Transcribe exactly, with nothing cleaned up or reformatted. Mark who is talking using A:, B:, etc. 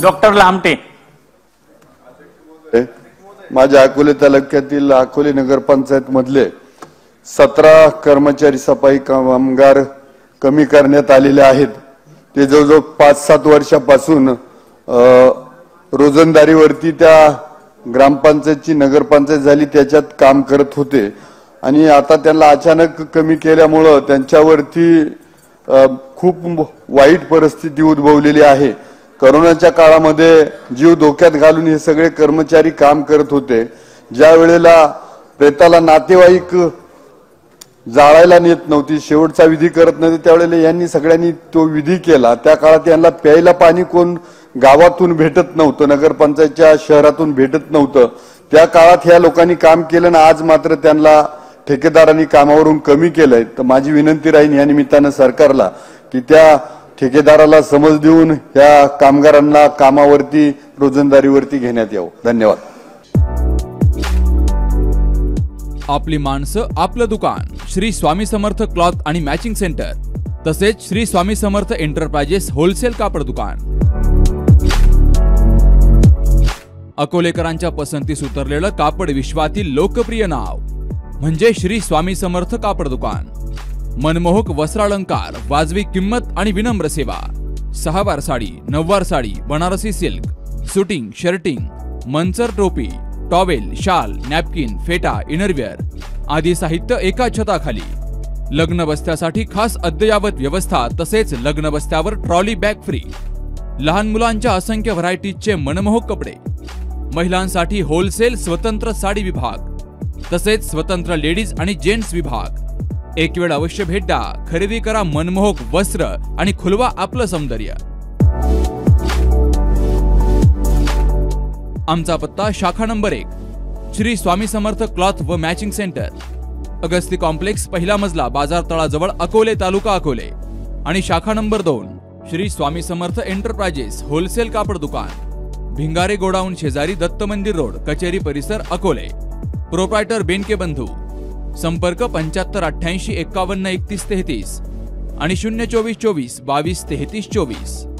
A: Doctor Lamte.
B: माझ्या अकोले तालुक्यातील अकोले नगरपंचायत मधले सतरा कर्मचारी सफाई कामगार कमी करण्यात आलेले आहेत. ते जवळजवळ पाच सात वर्षापासून रोजंदारीवरती त्या ग्रामपंचायतची नगरपंचायत झाली त्याच्यात काम करत होते आणि आता त्यांना अचानक कमी केल्यामुळे त्यांच्यावरती खूप वाईट परिस्थिती उद्भवलेली आहे. कोरोनाच्या काळामध्ये जीव धोक्यात घालून हे सगळे कर्मचारी काम करत होते. ज्या वेळेला प्रेताला नातेवाईक जाळायला नेत नव्हती, शेवटचा विधी करत नव्हते, त्यावेळेला यांनी सगळ्यांनी तो विधी केला. त्या काळात यांना प्यायला पाणी कोण गावातून भेटत नव्हतं, नगरपंचायतच्या शहरातून भेटत नव्हतं. त्या काळात ह्या लोकांनी काम केलं ना आज मात्र त्यांना ठेकेदारांनी कामावरून कमी केलंय. तर माझी विनंती राहील या निमित्तानं सरकारला की त्या ठेकेदाराला समज देऊन ह्या कामगारांना कामावरती रोजंदारीवरती घेण्यात यावं. धन्यवाद.
C: आपली माणसं आपलं दुकान श्री स्वामी समर्थ क्लॉथ आणि मॅचिंग सेंटर तसेच श्री स्वामी समर्थ एंटरप्राइजेस होलसेल कापड दुकान. अकोलेकरांच्या पसंतीस उतरलेलं कापड विश्वातील लोकप्रिय नाव म्हणजे श्री स्वामी समर्थ कापड दुकान. मनमोहक वस्त्रालंकार, वाजवी किंमत आणि विनम्र सेवा. सहावार sari, नववार sari, Banarasi silk, suiting, shirting, Manchar टोपी, टॉवेल, शाल, नॅपकिन, फेटा, इनरवेअर आदी साहित्य एका छताखाली. लग्न बस्त्यासाठी खास अद्ययावत व्यवस्था तसेच लग्न बस्त्यावर ट्रॉली बॅग फ्री. लहान मुलांच्या असंख्य व्हरायटीजचे मनमोहक कपडे. महिलांसाठी होलसेल स्वतंत्र साडी विभाग तसेच स्वतंत्र लेडीज आणि जेंट्स विभाग. एक वेळ अवश्य भेट द्या. खरेदी करा मनमोहक वस्त्र आणि खुलवा आपलं सौंदर्य. आमचा पत्ता शाखा नंबर एक श्री स्वामी समर्थ क्लॉथ व मॅचिंग सेंटर, अगस्ती कॉम्प्लेक्स, पहिला मजला, बाजार तळाजवळ, अकोले, तालुका अकोले. आणि शाखा नंबर दोन श्री स्वामी समर्थ एंटरप्राइजेस होलसेल कापड दुकान, भिंगारे गोडाऊन शेजारी, दत्त मंदिर रोड, कचेरी परिसर, अकोले. प्रोप्रायटर बेनके बंधू. संपर्क पंच्याहत्तर अठ्ठ्याऐंशी एक्कावन्न एकतीस तेहतीस आणि शून्य चोवीस चोवीस बावीस तेहतीस चोवीस.